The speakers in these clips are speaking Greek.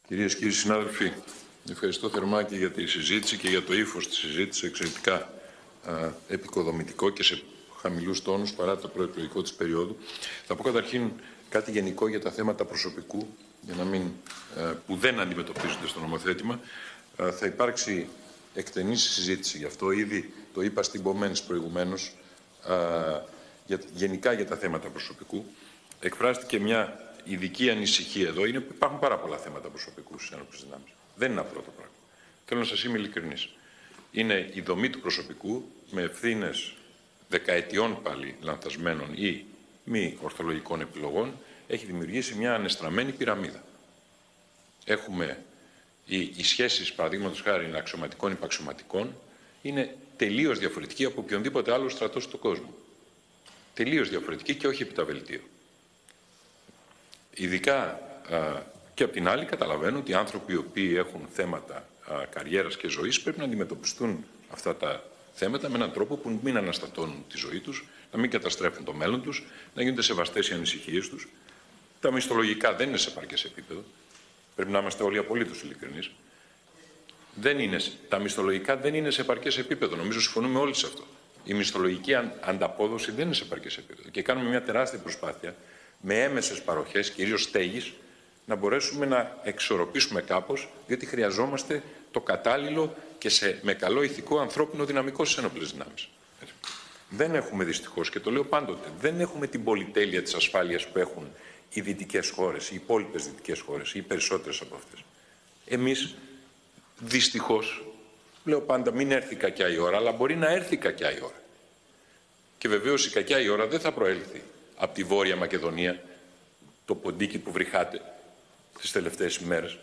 Κυρίες και κύριοι συνάδελφοι, ευχαριστώ θερμά και για τη συζήτηση και για το ύφος της συζήτησης, εξαιρετικά επικοδομητικό και σε χαμηλούς τόνους παρά το προεκλογικό της περίοδου. Θα πω καταρχήν κάτι γενικό για τα θέματα προσωπικού, για να μην, που δεν αντιμετωπίζονται στο νομοθέτημα. Θα υπάρξει εκτενή συζήτηση γι' αυτό. Ήδη το είπα στην Πομένης προηγουμένως, γενικά για τα θέματα προσωπικού. Εκφράστηκε μια ειδική ανησυχία εδώ. Υπάρχουν πάρα πολλά θέματα προσωπικού στις ένοπλες δυνάμεις. Δεν είναι απλό το πράγμα. Θέλω να σας είμαι ειλικρινής. Είναι η δομή του προσωπικού με ευθύνες δεκαετιών πάλι λανθασμένων ή μη ορθολογικών επιλογών, έχει δημιουργήσει μια ανεστραμμένη πυραμίδα. Έχουμε οι σχέσεις, παραδείγματος χάρη, αξιωματικών ή υπαξιωματικών, είναι τελείως διαφορετική από οποιονδήποτε άλλο στρατό στον κόσμο. Τελείως διαφορετική και όχι επιταβελτίο. Ειδικά και απ' την άλλη καταλαβαίνω ότι οι άνθρωποι οι οποίοι έχουν θέματα καριέρας και ζωής πρέπει να αντιμετωπιστούν αυτά τα θέματα με έναν τρόπο που μην αναστατώνουν τη ζωή τους, να μην καταστρέφουν το μέλλον τους, να γίνονται σεβαστές οι ανησυχίες τους. Τα μισθολογικά δεν είναι σε επαρκές επίπεδο. Πρέπει να είμαστε όλοι απολύτως ειλικρινείς. Τα μισθολογικά δεν είναι σε επαρκές επίπεδο. Νομίζω συμφωνούμε όλοι σε αυτό. Η μισθολογική ανταπόδοση δεν είναι σε επαρκές επίπεδο. Και κάνουμε μια τεράστια προσπάθεια με έμεσες παροχές, κυρίως στέγης, να μπορέσουμε να εξορροπήσουμε κάπως, διότι χρειαζόμαστε το κατάλληλο και με καλό ηθικό ανθρώπινο δυναμικό στις ένοπλες δυνάμεις. Δεν έχουμε δυστυχώς, και το λέω πάντοτε, δεν έχουμε την πολυτέλεια της ασφάλειας που έχουν οι δυτικές χώρες, οι υπόλοιπες δυτικές χώρες, οι περισσότερες από αυτές. Εμείς, δυστυχώς, λέω πάντα μην έρθει κακιά η ώρα, αλλά μπορεί να έρθει κακιά η ώρα. Και βεβαίως η κακιά η ώρα δεν θα προέλθει από τη Βόρεια Μακεδονία, το ποντίκι που βρυχάτε τις τελευταίες ημέρες.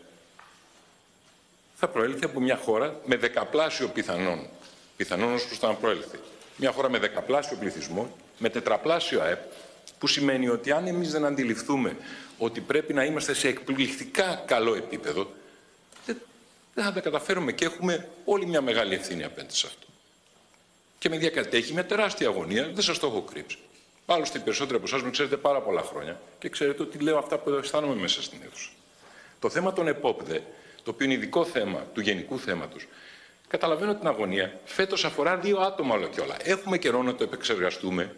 Θα προέλθει από μια χώρα με δεκαπλάσιο πιθανόν ως προς το να προέλθει. Μια χώρα με δεκαπλάσιο πληθυσμό, με τετραπλάσιο ΑΕΠ, που σημαίνει ότι αν εμείς δεν αντιληφθούμε ότι πρέπει να είμαστε σε εκπληκτικά καλό επίπεδο, δεν θα τα καταφέρουμε και έχουμε όλη μια μεγάλη ευθύνη απέναντι σε αυτό. Και με διακατέχει μια τεράστια αγωνία, δεν σας το έχω κρύψει. Άλλωστε, οι περισσότεροι από εσάς με ξέρετε πάρα πολλά χρόνια και ξέρετε ότι λέω αυτά που αισθάνομαι μέσα στην αίθουσα. Το θέμα των ΕΠΟΠΔΕ, το οποίο είναι ειδικό θέμα του γενικού θέματος, καταλαβαίνω την αγωνία. Φέτος αφορά 2 άτομα όλο και όλα. Έχουμε καιρό να το επεξεργαστούμε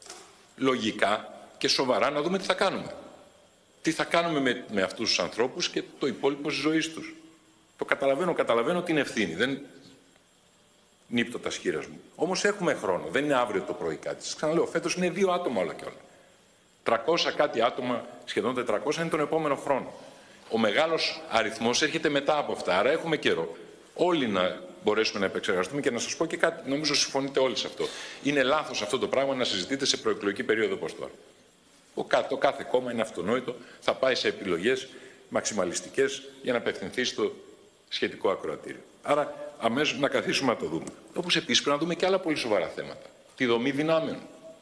λογικά και σοβαρά, να δούμε τι θα κάνουμε. Τι θα κάνουμε με αυτούς τους ανθρώπους και το υπόλοιπο της ζωής τους. Το καταλαβαίνω την ευθύνη. Δεν νύπτω τα σχήρας μου. Όμως έχουμε χρόνο. Δεν είναι αύριο το πρωί κάτι. Σας ξαναλέω, φέτος είναι 2 άτομα όλα και όλα. 300 κάτι άτομα, σχεδόν 400, είναι τον επόμενο χρόνο. Ο μεγάλος αριθμός έρχεται μετά από αυτά. Άρα έχουμε καιρό όλοι να μπορέσουμε να επεξεργαστούμε και να σας πω και κάτι. Νομίζω συμφωνείτε όλοι σε αυτό. Είναι λάθος αυτό το πράγμα να συζητείτε σε προεκλογική περίοδο όπως τώρα. Το κάθε κόμμα είναι αυτονόητο. Θα πάει σε επιλογές μαξιμαλιστικές για να απευθυνθεί στο σχετικό ακροατήριο. Άρα αμέσως να καθίσουμε να το δούμε. Όπως επίσης πρέπει να δούμε και άλλα πολύ σοβαρά θέματα. Τη δομή δυνάμεων.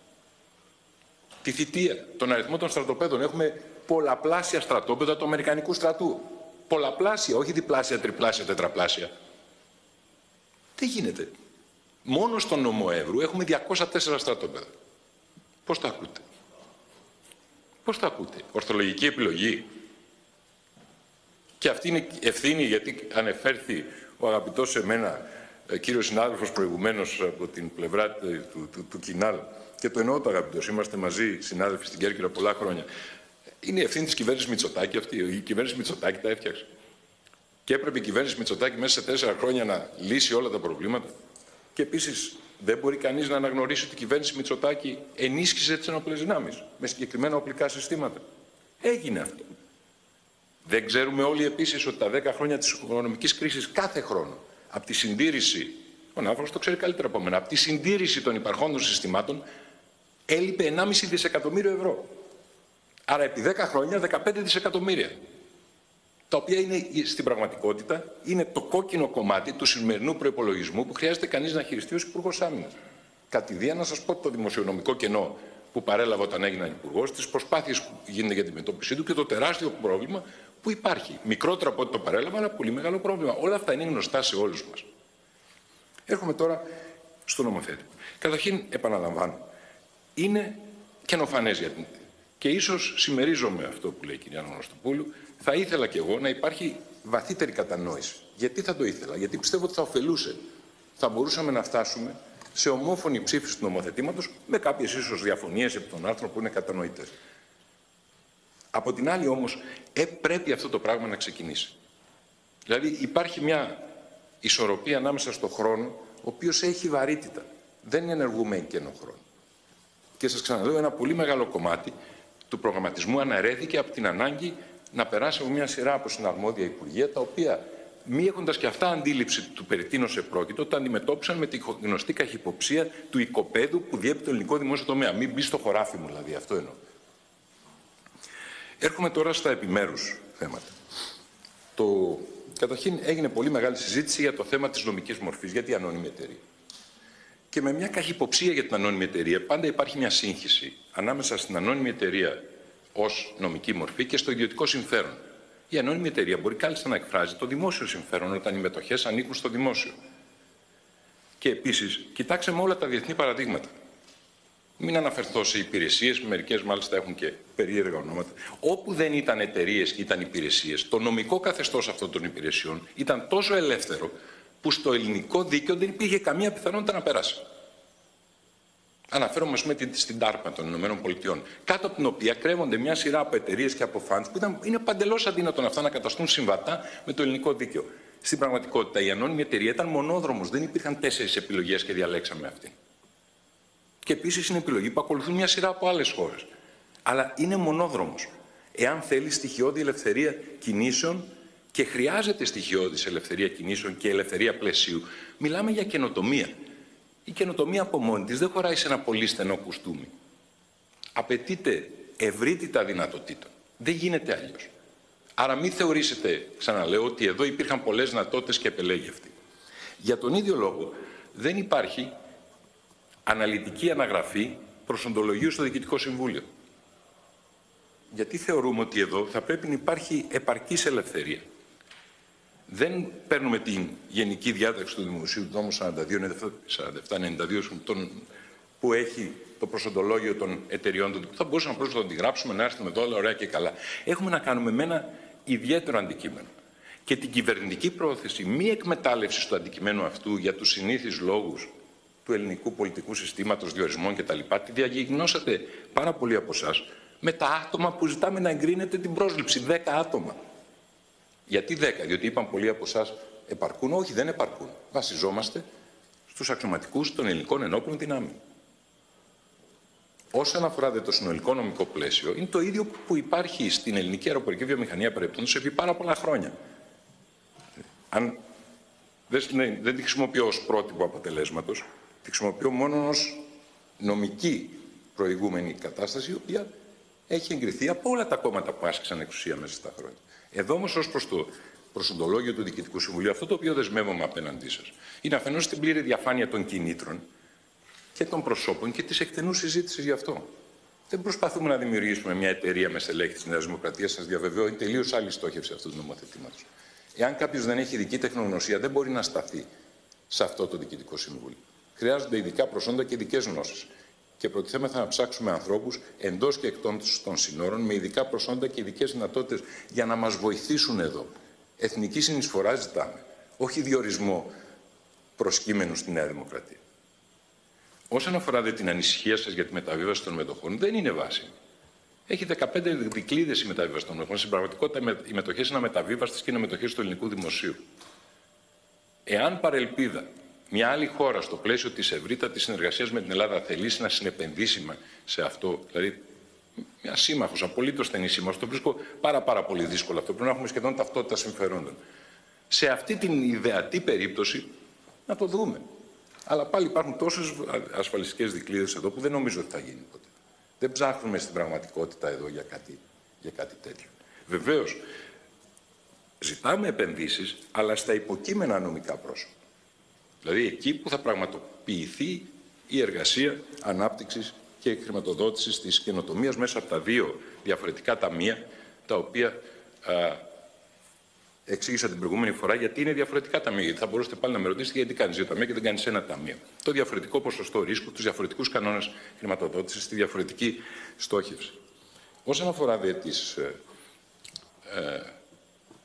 Τη θητεία. Τον αριθμό των στρατοπέδων. Έχουμε πολλαπλάσια στρατόπεδα του Αμερικανικού στρατού. Πολλαπλάσια, όχι διπλάσια, τριπλάσια, τετραπλάσια. Δεν γίνεται. Μόνο στον νομό Εύρου έχουμε 204 στρατόπεδα. Πώς το ακούτε? Πώς το ακούτε? Ορθολογική επιλογή. Και αυτή είναι ευθύνη, γιατί ανεφέρθη ο αγαπητός σε μένα κύριος συνάδελφος προηγουμένως από την πλευρά του Κινάλ, και το εννοώ το αγαπητός, είμαστε μαζί συνάδελφοι στην Κέρκυρα πολλά χρόνια. Είναι η ευθύνη της κυβέρνησης Μητσοτάκη αυτή. Η κυβέρνηση Μητσοτάκη τα έφτιαξε. Και έπρεπε η κυβέρνηση Μητσοτάκη μέσα σε 4 χρόνια να λύσει όλα τα προβλήματα. Και επίσης δεν μπορεί κανείς να αναγνωρίσει ότι η κυβέρνηση Μητσοτάκη ενίσχυσε τις ενόπλες δυνάμεις με συγκεκριμένα οπλικά συστήματα. Έγινε αυτό. Δεν ξέρουμε όλοι επίσης ότι τα 10 χρόνια της οικονομικής κρίσης κάθε χρόνο από τη συντήρηση, ο Ναύαρχος το ξέρει καλύτερα από μένα, από τη συντήρηση των υπαρχόντων συστημάτων έλειπε 1,5 δισεκατομμύριο ευρώ. Άρα επί 10 χρόνια 15 δισεκατομμύρια. Τα οποία είναι στην πραγματικότητα είναι το κόκκινο κομμάτι του σημερινού προϋπολογισμού που χρειάζεται κανείς να χειριστεί ως Υπουργός Άμυνας. Κατηδία να σας πω το δημοσιονομικό κενό που παρέλαβα όταν έγινα υπουργός, τις προσπάθειες που γίνονται για την αντιμετώπιση του και το τεράστιο πρόβλημα που υπάρχει. Μικρότερο από ό,τι το παρέλαβα, αλλά πολύ μεγάλο πρόβλημα. Όλα αυτά είναι γνωστά σε όλους μας. Έρχομαι τώρα στο νομοθέτημα. Καταρχήν, επαναλαμβάνω, είναι καινοφανές και ίσως συμμερίζομαι αυτό που λέει η κυρία Αναγνωστοπούλου. Θα ήθελα κι εγώ να υπάρχει βαθύτερη κατανόηση. Γιατί θα το ήθελα? Γιατί πιστεύω ότι θα ωφελούσε. Θα μπορούσαμε να φτάσουμε σε ομόφωνη ψήφιση του νομοθετήματος, με κάποιες ίσως διαφωνίες επί των άρθρων που είναι κατανοητές. Από την άλλη όμως, πρέπει αυτό το πράγμα να ξεκινήσει. Δηλαδή υπάρχει μια ισορροπία ανάμεσα στον χρόνο, ο οποίος έχει βαρύτητα. Δεν ενεργούμε εν κενό χρόνο. Και σας ξαναλέω, ένα πολύ μεγάλο κομμάτι του προγραμματισμού αναρρέθηκε από την ανάγκη να περάσει από μια σειρά από συναρμόδια υπουργεία, τα οποία, μη έχοντας και αυτά αντίληψη του περί τίνος επρόκειτο, το αντιμετώπισαν με τη γνωστή καχυποψία του οικοπαίδου που διέπει το ελληνικό δημόσιο τομέα. Μην μπει στο χωράφι μου, δηλαδή, αυτό εννοώ. Έρχομαι τώρα στα επιμέρους θέματα. Καταρχήν έγινε πολύ μεγάλη συζήτηση για το θέμα της νομικής μορφής, για την ανώνυμη εταιρεία. Και με μια καχυποψία για την ανώνυμη εταιρεία, πάντα υπάρχει μια σύγχυση ανάμεσα στην ανώνυμη εταιρεία ως νομική μορφή και στο ιδιωτικό συμφέρον. Η ανώνυμη εταιρεία μπορεί κάλλιστα να εκφράζει το δημόσιο συμφέρον όταν οι μετοχές ανήκουν στο δημόσιο. Και επίσης, κοιτάξτε όλα τα διεθνή παραδείγματα. Μην αναφερθώ σε υπηρεσίες, μερικές μάλιστα έχουν και περίεργα ονόματα. Όπου δεν ήταν εταιρείες και ήταν υπηρεσίες, το νομικό καθεστώς αυτών των υπηρεσιών ήταν τόσο ελεύθερο που στο ελληνικό δίκαιο δεν υπήρχε καμία πιθανότητα να περάσει. Αναφέρομαι, ας πούμε, στην ΤΑΡΠΑ των ΗΠΑ, κάτω από την οποία κρέμονται μια σειρά από εταιρείες και από funds που είναι παντελώς αδύνατον αυτά να καταστούν συμβατά με το ελληνικό δίκαιο. Στην πραγματικότητα, η ανώνυμη εταιρεία ήταν μονόδρομος, δεν υπήρχαν 4 επιλογές και διαλέξαμε αυτήν. Και επίσης είναι επιλογή που ακολουθούν μια σειρά από άλλες χώρες. Αλλά είναι μονόδρομος. Εάν θέλει στοιχειώδη ελευθερία κινήσεων, και χρειάζεται στοιχειώδης ελευθερία κινήσεων και ελευθερία πλαισίου, μιλάμε για καινοτομία. Η καινοτομία από μόνη της δεν χωράει σε ένα πολύ στενό κουστούμι. Απαιτείται ευρύτητα δυνατοτήτων. Δεν γίνεται αλλιώς. Άρα μην θεωρήσετε, ξαναλέω, ότι εδώ υπήρχαν πολλές δυνατότητες και επελέγει αυτή. Για τον ίδιο λόγο δεν υπάρχει αναλυτική αναγραφή προσοντολογίου στο Διοικητικό Συμβούλιο. Γιατί θεωρούμε ότι εδώ θα πρέπει να υπάρχει επαρκής ελευθερία. Δεν παίρνουμε την Γενική Διάταξη του Δημοσίου του νόμου 47-92 που έχει το προσοντολόγιο των εταιριών του, που θα μπορούσαμε να τον γράψουμε, να έρθουμε εδώ, ωραία και καλά. Έχουμε να κάνουμε με ένα ιδιαίτερο αντικείμενο. Και την κυβερνητική πρόθεση μη εκμετάλλευση του αντικειμένου αυτού για τους συνήθεις λόγους του ελληνικού πολιτικού συστήματος, διορισμών κτλ. Τη διαγιγνώσατε πάρα πολλοί από εσάς με τα άτομα που ζητάμε να εγκρίνετε την πρόσληψη. 10 άτομα. Γιατί 10? Διότι είπαν πολλοί από εσάς επαρκούν? Όχι, δεν επαρκούν. Βασιζόμαστε στους αξιωματικούς των ελληνικών ενόπλων δυνάμεων. Όσον αφορά το συνολικό νομικό πλαίσιο, είναι το ίδιο που υπάρχει στην ελληνική αεροπορική βιομηχανία παρεπτόντως επί πάρα πολλά χρόνια. Δεν τη χρησιμοποιώ ως πρότυπο αποτελέσματος, τη χρησιμοποιώ μόνο ως νομική προηγούμενη κατάσταση, η οποία έχει εγκριθεί από όλα τα κόμματα που άσκησαν εξουσία μέσα στα χρόνια. Εδώ όμως, ως προς το προσοντολόγιο του Διοικητικού Συμβουλίου, αυτό το οποίο δεσμεύομαι απέναντί σας είναι αφενός στην πλήρη διαφάνεια των κινήτρων και των προσώπων και της εκτενούς συζήτησης γι' αυτό. Δεν προσπαθούμε να δημιουργήσουμε μια εταιρεία με στελέχη της Νέας Δημοκρατίας, σας διαβεβαιώ, είναι τελείως άλλη στόχευση αυτού του νομοθετήματος. Εάν κάποιος δεν έχει ειδική τεχνογνωσία, δεν μπορεί να σταθεί σε αυτό το Διοικητικό Συμβούλιο. Χρειάζονται ειδικά προσόντα και ειδικές γνώσεις. Και προτιθέμεθα να ψάξουμε ανθρώπους εντός και εκτός των συνόρων με ειδικά προσόντα και ειδικές δυνατότητες για να μας βοηθήσουν εδώ. Εθνική συνεισφορά ζητάμε, όχι διορισμό προσκύμενου στη Νέα Δημοκρατία. Όσον αφορά την ανησυχία σας για τη μεταβίβαση των μετοχών, δεν είναι βάσιμη. Έχει 15 δικλείδες η μεταβίβαση των μετοχών. Στην πραγματικότητα, οι μετοχές είναι αμεταβίβαστες και είναι μετοχές του ελληνικού δημοσίου. Εάν παρελπίδα μια άλλη χώρα στο πλαίσιο της ευρύτατης συνεργασίας με την Ελλάδα θελήσει να συνεπενδύσει σε αυτό, δηλαδή μια σύμμαχος, απολύτως στενή σύμμαχος, το βρίσκω πάρα πολύ δύσκολο αυτό. Πρέπει να έχουμε σχεδόν ταυτότητα συμφερόντων. Σε αυτή την ιδεατή περίπτωση να το δούμε. Αλλά πάλι υπάρχουν τόσες ασφαλιστικές δικλείδες εδώ που δεν νομίζω ότι θα γίνει ποτέ. Δεν ψάχνουμε στην πραγματικότητα εδώ για κάτι τέτοιο. Βεβαίως, ζητάμε επενδύσεις, αλλά στα υποκείμενα νομικά πρόσωπα. Δηλαδή εκεί που θα πραγματοποιηθεί η εργασία ανάπτυξης και χρηματοδότησης της καινοτομίας μέσα από τα δύο διαφορετικά ταμεία, τα οποία εξήγησα την προηγούμενη φορά γιατί είναι διαφορετικά ταμεία. Γιατί θα μπορούσατε πάλι να με ρωτήσετε γιατί κάνεις δύο ταμεία και δεν κάνεις ένα ταμείο. Το διαφορετικό ποσοστό ρίσκου, τους διαφορετικούς κανόνες χρηματοδότησης, τη διαφορετική στόχευση. Όσον αφορά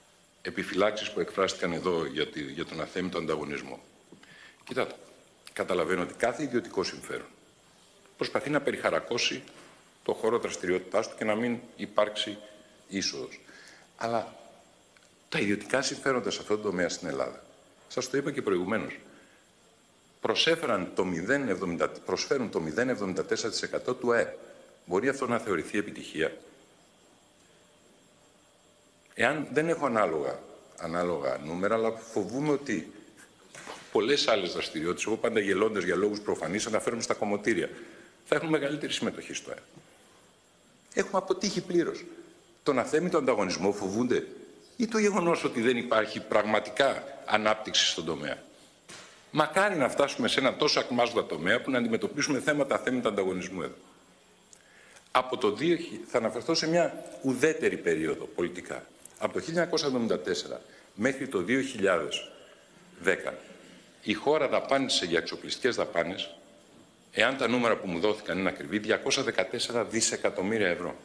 επιφυλάξεις που εκφράστηκαν εδώ για τον αθέμητο ανταγωνισμό. Κοιτάτε, καταλαβαίνω ότι κάθε ιδιωτικό συμφέρον προσπαθεί να περιχαρακώσει το χώρο δραστηριότητάς του και να μην υπάρξει είσοδος. Αλλά τα ιδιωτικά συμφέροντα σε αυτόν τον τομέα στην Ελλάδα, σας το είπα και προηγουμένως, προσφέρουν το 0,74% του ΑΕΠ. Μπορεί αυτό να θεωρηθεί επιτυχία? Εάν δεν έχω ανάλογα νούμερα, αλλά φοβούμαι ότι πολλές άλλες δραστηριότητες, εγώ πάντα γελώντας για λόγους προφανείς, αναφέρομαι στα κομμωτήρια, θα έχουν μεγαλύτερη συμμετοχή στο ΑΕΠ. Έχουμε αποτύχει πλήρως. Τον αθέμητο ανταγωνισμό φοβούνται ή το γεγονός ότι δεν υπάρχει πραγματικά ανάπτυξη στον τομέα? Μακάρι να φτάσουμε σε ένα τόσο ακμάζοντα τομέα που να αντιμετωπίσουμε θέματα αθέμητου ανταγωνισμού εδώ. Θα αναφερθώ σε μια ουδέτερη περίοδο πολιτικά. Από το 1974 μέχρι το 2010 η χώρα δαπάνησε για εξοπλιστικές δαπάνες, εάν τα νούμερα που μου δόθηκαν είναι ακριβή, 214 δισεκατομμύρια ευρώ.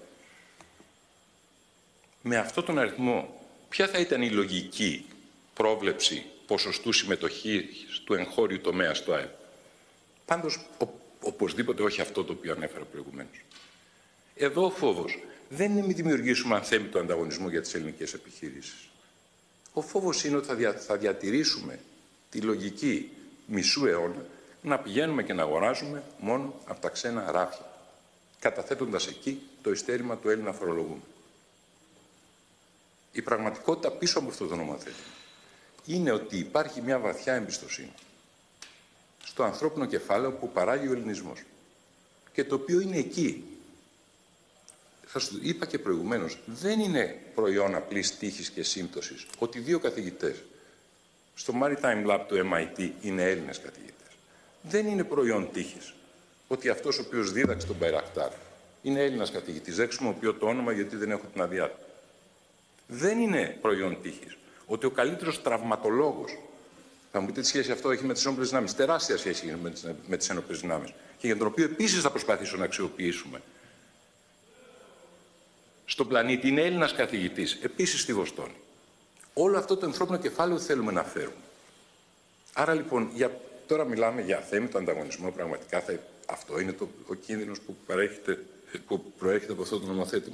Με αυτόν τον αριθμό, ποια θα ήταν η λογική πρόβλεψη ποσοστού συμμετοχής του εγχώριου τομέα στο ΑΕΠ? Πάντως, οπωσδήποτε όχι αυτό το οποίο ανέφερα προηγουμένως. Εδώ ο φόβος δεν είναι μη δημιουργήσουμε αθέμητο ανταγωνισμό για τις ελληνικές επιχειρήσεις. Ο φόβος είναι ότι θα διατηρήσουμε τη λογική μισού αιώνα να πηγαίνουμε και να αγοράζουμε μόνο από τα ξένα ράφια, καταθέτοντας εκεί το ειστέρημα του Έλληνα φορολογούμενου. Η πραγματικότητα πίσω από αυτό το νομοθέτημα είναι ότι υπάρχει μια βαθιά εμπιστοσύνη στο ανθρώπινο κεφάλαιο που παράγει ο ελληνισμός και το οποίο είναι εκεί. Σας το είπα και προηγουμένως, δεν είναι προϊόν απλής τύχης και σύμπτωσης ότι δύο καθηγητές στο Maritime Lab του MIT είναι Έλληνες καθηγητές. Δεν είναι προϊόν τύχης ότι αυτός ο οποίος δίδαξε τον Μπαϊρακτάρ είναι Έλληνας καθηγητής. Δεν χρησιμοποιώ το όνομα γιατί δεν έχω την αδειά του. Δεν είναι προϊόν τύχης ότι ο καλύτερος τραυματολόγος, θα μου πείτε τι σχέση αυτό έχει με τις ενόπλες δυνάμεις, τεράστια σχέση με τις ενόπλες δυνάμεις, και για τον οποίο επίσης θα προσπαθήσω να αξιοποιήσουμε στον πλανήτη, είναι Έλληνας καθηγητής, επίσης στη Βοστόνη. Όλο αυτό το ανθρώπινο κεφάλαιο θέλουμε να φέρουμε. Άρα λοιπόν, τώρα μιλάμε για αθέμητο ανταγωνισμό, πραγματικά αυτό είναι ο κίνδυνος που προέρχεται από αυτό το νομοθέτημα.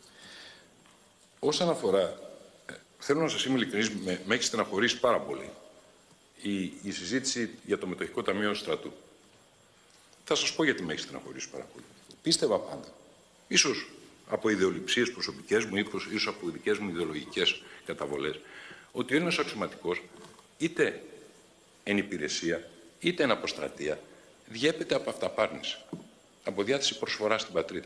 Όσον αφορά, θέλω να σας είμαι ειλικρινής, με έχει στεναχωρήσει πάρα πολύ η συζήτηση για το μετοχικό ταμείο στρατού. Θα σας πω γιατί με έχει στεναχωρήσει πάρα πολύ. Πίστευα πάντα, ίσως από ιδεολειψίες προσωπικές μου ή ίσως από δικές μου ιδεολογικές καταβολές, ότι ο Έλληνας αξιωματικός, είτε εν υπηρεσία, είτε εν αποστρατεία, διέπεται από αυταπάρνηση, από διάθεση προσφορά στην πατρίδα.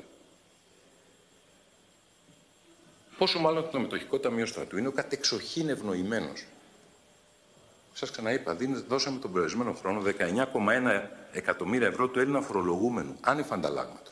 Πόσο μάλλον το μετοχικό ταμείο στρατού είναι ο κατεξοχήν ευνοημένος. Σας ξαναείπα, δώσαμε τον προηγούμενο χρόνο 19,1 εκατομμύρια ευρώ του Έλληνα φορολογούμενου, άνευ ανταλλάγματος.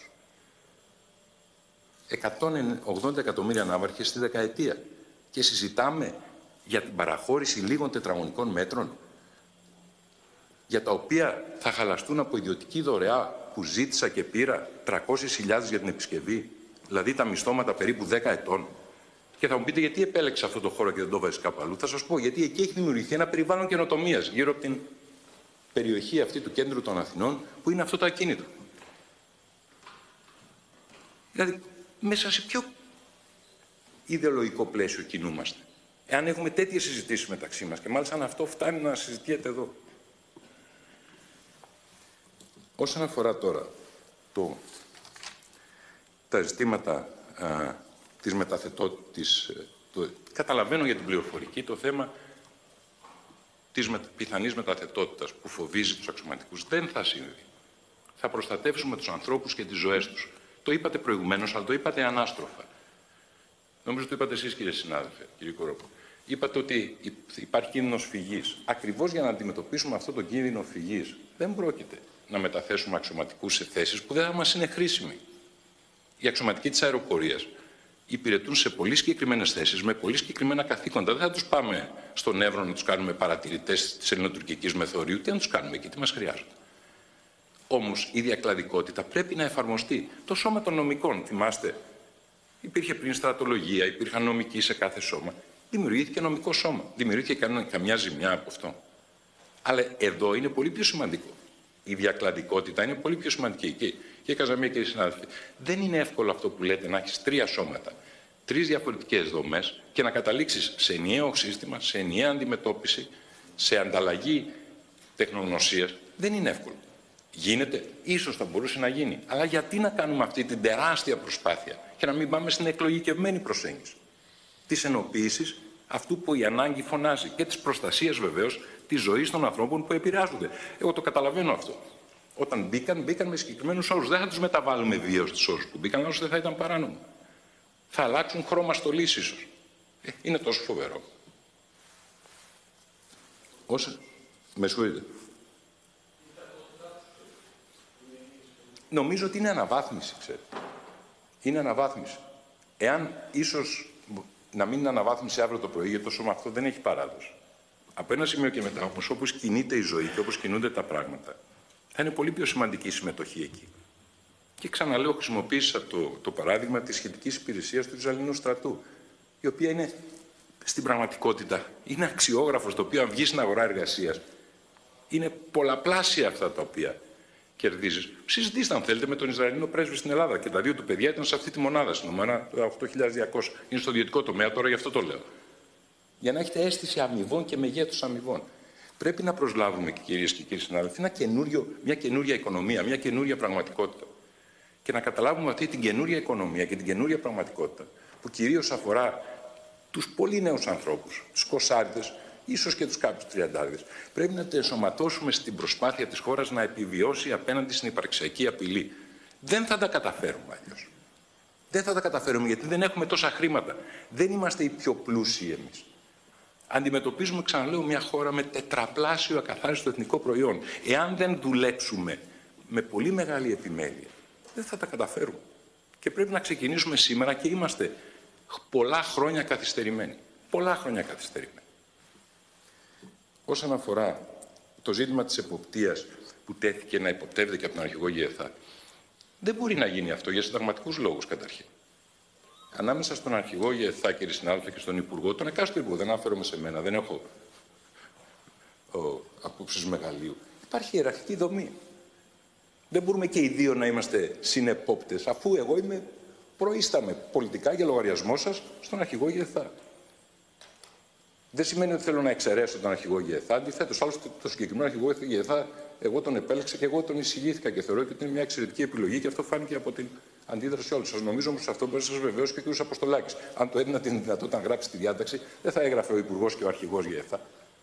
180 εκατομμύρια ναύαρχες στη δεκαετία. Και συζητάμε για την παραχώρηση λίγων τετραγωνικών μέτρων, για τα οποία θα χαλαστούν από ιδιωτική δωρεά που ζήτησα και πήρα 300.000 για την επισκευή, δηλαδή τα μισθώματα περίπου 10 ετών. Και θα μου πείτε γιατί επέλεξα αυτό το χώρο και δεν το βάζεις κάπου αλλού. Θα σας πω γιατί εκεί έχει δημιουργηθεί ένα περιβάλλον καινοτομίας γύρω από την περιοχή αυτή του κέντρου των Αθηνών, που είναι αυτό το ακίνητο. Δηλαδή, μέσα σε ποιο ιδεολογικό πλαίσιο κινούμαστε, εάν έχουμε τέτοιες συζητήσεις μεταξύ μας και μάλιστα αν αυτό φτάνει να συζητιέται εδώ? Όσον αφορά τώρα τα ζητήματα της μεταθετότητας, καταλαβαίνω για την πληροφορική το θέμα της πιθανής μεταθετότητας που φοβίζει τους αξιωματικούς. Δεν θα συμβεί. Θα προστατεύσουμε τους ανθρώπους και τις ζωές τους. Το είπατε προηγουμένως, αλλά το είπατε ανάστροφα. Νομίζω το είπατε εσείς, κύριε συνάδελφε, κύριε Κορόπουλο. Είπατε ότι υπάρχει κίνδυνος φυγής. Ακριβώς για να αντιμετωπίσουμε αυτό το κίνδυνο φυγής, δεν πρόκειται να μεταθέσουμε αξιωματικούς σε θέσεις που δεν θα μας είναι χρήσιμοι. Οι αξιωματικοί της αεροπορίας υπηρετούν σε πολύ συγκεκριμένες θέσεις, με πολύ συγκεκριμένα καθήκοντα. Δεν θα τους πάμε στον Εύρο να τους κάνουμε παρατηρητές της ελληνοτουρκικής μεθορίου. Τι να τους κάνουμε εκεί, τι μας χρειάζονται. Όμως η διακλαδικότητα πρέπει να εφαρμοστεί. Το σώμα των νομικών, θυμάστε, υπήρχε πριν στρατολογία, υπήρχαν νομικοί σε κάθε σώμα. δημιουργήθηκε νομικό σώμα. Δημιουργήθηκε καμιά ζημιά από αυτό. Αλλά εδώ είναι πολύ πιο σημαντικό. Η διακλαδικότητα είναι πολύ πιο σημαντική. Και Καζαμία, κύριοι συνάδελφοι, δεν είναι εύκολο αυτό που λέτε να έχεις 3 σώματα, 3 διαφορετικές δομές και να καταλήξεις σε ενιαίο σύστημα, σε ενιαία αντιμετώπιση, σε ανταλλαγή τεχνογνωσίας. Δεν είναι εύκολο. Γίνεται, ίσως θα μπορούσε να γίνει. Αλλά γιατί να κάνουμε αυτή την τεράστια προσπάθεια και να μην πάμε στην εκλογικευμένη προσέγγιση της ενοποίησης αυτού που η ανάγκη φωνάζει και της προστασίας βεβαίως της ζωής των ανθρώπων που επηρεάζονται. Εγώ το καταλαβαίνω αυτό. Όταν μπήκαν με συγκεκριμένους όρους. Δεν θα τους μεταβάλουμε βίως τους όρους που μπήκαν, ώστε δεν θα ήταν παράνομο. Θα αλλάξουν χρώμα στολής ίσως. Είναι τόσο φοβερό. Με συγχωρείτε. Νομίζω ότι είναι αναβάθμιση, ξέρετε. Είναι αναβάθμιση. Εάν ίσως να μην είναι αναβάθμιση αύριο το πρωί, γιατί το σώμα αυτό δεν έχει παράδοση. Από ένα σημείο και μετά, όμως, όπως κινείται η ζωή και όπως κινούνται τα πράγματα, θα είναι πολύ πιο σημαντική η συμμετοχή εκεί. Και ξαναλέω, χρησιμοποίησα το παράδειγμα της σχετικής υπηρεσίας του Ισραηλινού στρατού, η οποία είναι στην πραγματικότητα, είναι αξιόγραφος, το οποίο αν βγει στην αγορά εργασίας, είναι πολλαπλάσια αυτά τα οποία κερδίζεις. Συζητήστε, αν θέλετε, με τον Ισραηλινό πρέσβη στην Ελλάδα και τα 2 του παιδιά ήταν σε αυτή τη μονάδα, στην ομάδα 8.200. Είναι στο ιδιωτικό τομέα, τώρα γι' αυτό το λέω. Για να έχετε αίσθηση αμοιβών και μεγέθους αμοιβών. Πρέπει να προσλάβουμε, κυρίες και κύριοι συνάδελφοι, μια καινούρια οικονομία, μια καινούρια πραγματικότητα. Και να καταλάβουμε αυτή την καινούρια οικονομία και την καινούρια πραγματικότητα, που κυρίως αφορά τους πολύ νέους ανθρώπους, τους κοσάριδες, ίσως και τους κάποιους τριαντάριδες. Πρέπει να τα ενσωματώσουμε στην προσπάθεια της χώρας να επιβιώσει απέναντι στην υπαρξιακή απειλή. Δεν θα τα καταφέρουμε αλλιώς. Δεν θα τα καταφέρουμε γιατί δεν έχουμε τόσα χρήματα. Δεν είμαστε οι πιο πλούσιοι εμείς. Αντιμετωπίζουμε, ξαναλέω, μια χώρα με τετραπλάσιο ακαθάριστο εθνικό προϊόν. Εάν δεν δουλέψουμε με πολύ μεγάλη επιμέλεια, δεν θα τα καταφέρουμε. Και πρέπει να ξεκινήσουμε σήμερα και είμαστε πολλά χρόνια καθυστερημένοι. Πολλά χρόνια καθυστερημένοι. Όσον αφορά το ζήτημα της εποπτείας που τέθηκε να υποπτεύεται και από τον αρχηγό ΓΕΘΑ, δεν μπορεί να γίνει αυτό για συνταγματικούς λόγους καταρχήν. Ανάμεσα στον αρχηγό ΓΕΘΑ, κύριε συνάδελφε, και στον Υπουργό, τον εκάστοτε Υπουργό, δεν αναφέρομαι σε μένα, δεν έχω απόψεις μεγαλείου. Υπάρχει ιεραρχική δομή. Δεν μπορούμε και οι δύο να είμαστε συνεπόπτες, αφού εγώ προείσταμαι πολιτικά για λογαριασμό σας στον αρχηγό ΓΕΘΑ. Δεν σημαίνει ότι θέλω να εξαιρέσω τον αρχηγό ΓΕΘΑ. Αντιθέτως, άλλωστε το συγκεκριμένο αρχηγό ΓΕΘΑ, εγώ τον επέλεξα και εγώ τον εισηγήθηκα και θεωρώ ότι είναι μια εξαιρετική επιλογή και αυτό φάνηκε από την αντίδραση όλων σας. Νομίζω όμως αυτό μπορεί να σας βεβαιώσει και ο κ. Αποστολάκης. Αν το έδινα την δυνατότητα να γράψει τη διάταξη, δεν θα έγραφε ο Υπουργός και ο αρχηγός ΓΕΘΑ.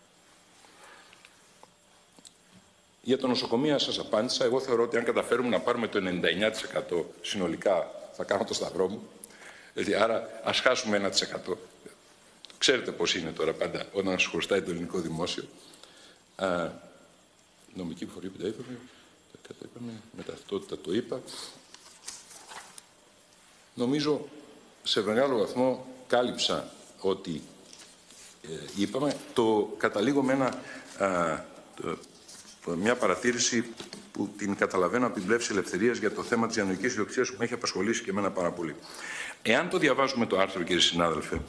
Για το νοσοκομεία σας απάντησα. Εγώ θεωρώ ότι αν καταφέρουμε να πάρουμε το 99% συνολικά, θα κάνω το σταυρό μου. Δηλαδή, άρα ας χάσουμε 1%. Ξέρετε πώς είναι τώρα πάντα όταν σας χρωστάει το ελληνικό δημόσιο. Νομική φορή που τα είπαμε, με ταυτότητα το είπα. Νομίζω σε μεγάλο βαθμό κάλυψα ότι είπαμε. Το καταλήγω με μια παρατήρηση που την καταλαβαίνω από την πλεύση ελευθερίας για το θέμα της διανοητικής ιδιοκτησίας που με έχει απασχολήσει και εμένα πάρα πολύ. Εάν το διαβάζουμε το άρθρο, κύριε συνάδελφε,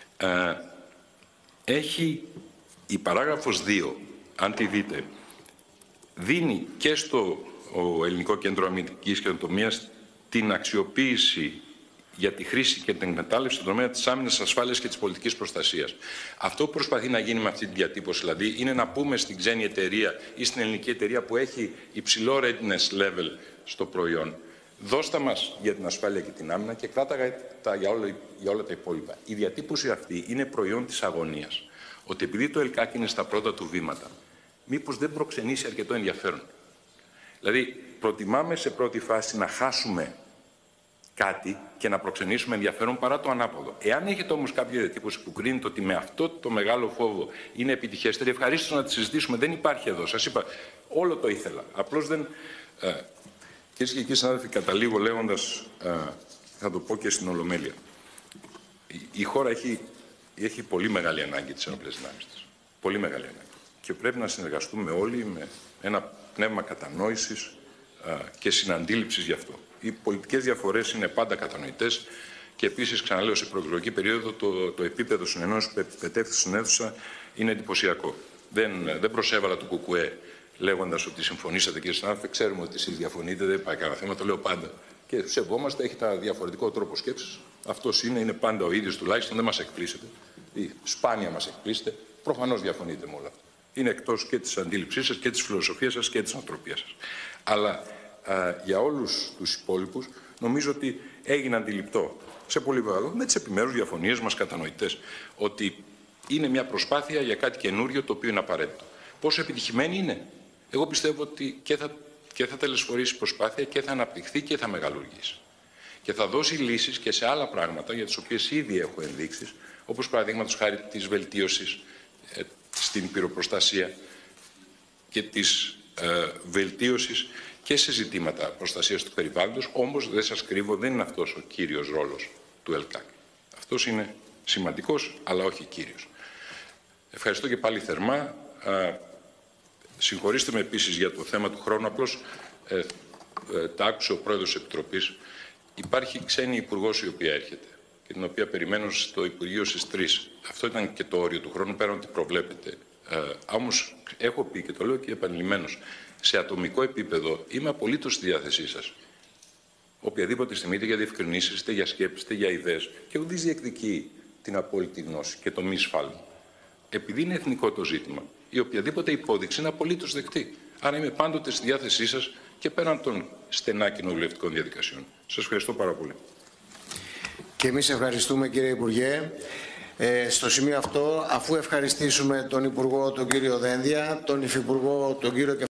έχει η παράγραφος 2, αν τη δείτε, δίνει και στο Ελληνικό Κέντρο Αμυντικής Καινοτομίας την αξιοποίηση για τη χρήση και την εκμετάλλευση στον τομέα της άμυνας, ασφάλειας και της πολιτικής προστασίας. Αυτό που προσπαθεί να γίνει με αυτή τη διατύπωση, δηλαδή, είναι να πούμε στην ξένη εταιρεία ή στην ελληνική εταιρεία που έχει υψηλό readiness level στο προϊόν, δώστα μας για την ασφάλεια και την άμυνα και κράταγα τα για όλα τα υπόλοιπα. Η διατύπωση αυτή είναι προϊόν της αγωνίας. Ότι επειδή το ΕΛΚΑΚ είναι στα πρώτα του βήματα, μήπως δεν προξενήσει αρκετό ενδιαφέρον. Δηλαδή, προτιμάμε σε πρώτη φάση να χάσουμε κάτι και να προξενήσουμε ενδιαφέρον παρά το ανάποδο. Εάν έχετε όμως κάποια διατύπωση που κρίνεται ότι με αυτό το μεγάλο φόβο είναι επιτυχέστερη, ευχαρίστως να τη συζητήσουμε. Δεν υπάρχει εδώ. Σας είπα, όλο το ήθελα. Απλώς δεν. Κυρίες και κύριοι συνάδελφοι, καταλήγω λέγοντας, θα το πω και στην Ολομέλεια. Η χώρα έχει πολύ μεγάλη ανάγκη τις ενόπλες δυνάμεις της. Πολύ μεγάλη ανάγκη. Και πρέπει να συνεργαστούμε όλοι με ένα πνεύμα κατανόησης και συναντήληψης γι' αυτό. Οι πολιτικές διαφορές είναι πάντα κατανοητές Και επίσης, ξαναλέω, σε προεκλογική περίοδο το επίπεδο συνεννόησης που επετέφθη στην αίθουσα είναι εντυπωσιακό. Δεν προσέβαλα το ΚΚΕ λέγοντας ότι συμφωνήσατε, κύριε συνάδελφε. Ξέρουμε ότι εσείς διαφωνείτε, δεν πάει κανένα θέμα, το λέω πάντα. Και σεβόμαστε, έχετε διαφορετικό τρόπο σκέψης. Αυτός είναι πάντα ο ίδιος τουλάχιστον, δεν μας εκπλήσετε. Σπάνια μας εκπλήσετε. Προφανώς διαφωνείτε με όλα αυτά. Είναι εκτός και της αντίληψής σας και της φιλοσοφίας σας και της νοοτροπίας σας. Αλλά για όλους τους υπόλοιπους νομίζω ότι έγινε αντιληπτό σε πολύ μεγάλο, με τις επιμέρους διαφωνίες μας κατανοητές, ότι είναι μια προσπάθεια για κάτι καινούριο το οποίο είναι απαραίτητο. Πόσο επιτυχημένη είναι? Εγώ πιστεύω ότι και θα τελεσφορήσει η προσπάθεια και θα αναπτυχθεί και θα μεγαλουργήσει. Και θα δώσει λύσεις και σε άλλα πράγματα για τις οποίες ήδη έχω ενδείξεις, όπως παραδείγματος χάρη της βελτίωσης στην πυροπροστασία και της βελτίωσης και σε ζητήματα προστασίας του περιβάλλοντος, όμως δεν σας κρύβω, δεν είναι αυτός ο κύριος ρόλος του ΕΛΚΑΚ. Αυτός είναι σημαντικός, αλλά όχι κύριος. Ευχαριστώ και πάλι θερμά. Συγχωρήστε με επίσης για το θέμα του χρόνου, απλώς τα άκουσε ο πρόεδρος της Επιτροπής. Υπάρχει ξένη υπουργός η οποία έρχεται και την οποία περιμένω στο Υπουργείο στις 3. Αυτό ήταν και το όριο του χρόνου, πέραν ότι προβλέπετε. Όμως έχω πει και το λέω και επανειλημμένως, σε ατομικό επίπεδο είμαι απολύτως στη διάθεσή σας. Οποιαδήποτε στιγμή, είτε για διευκρινήσεις, είτε για σκέψεις, είτε για ιδέες, και ουδής διεκδικεί την απόλυτη γνώση και το μη σφάλμα. Επειδή είναι εθνικό το ζήτημα, η οποιαδήποτε υπόδειξη είναι απολύτως δεκτή. Άρα είμαι πάντοτε στη διάθεσή σας και πέραν των στενά κοινοβουλευτικών διαδικασιών. Σας ευχαριστώ πάρα πολύ. Και εμείς ευχαριστούμε, κύριε Υπουργέ. Στο σημείο αυτό, αφού ευχαριστήσουμε τον Υπουργό, τον κύριο Δένδια, τον Υφυπουργό, τον κύριο